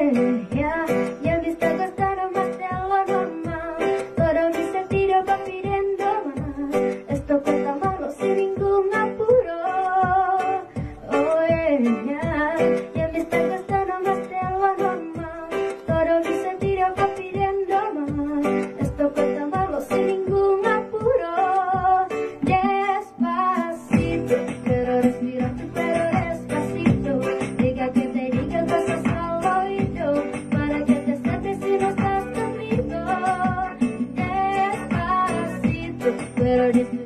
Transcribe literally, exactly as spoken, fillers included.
yeah. Ya me está costando más de lo normal. Todo mi sentido va pidiendo más. Esto cuesta malo sin ningún apuro. Oh yeah, ya me está costando más de lo normal. Todo mi sentido va pidiendo más. Esto cuesta malo sin ningún apuro. Despacito, pero respirando, pero despacito. Diga que te diga cosas al oído, para que te sientes si no estás conmigo. Despacito, pero despacito.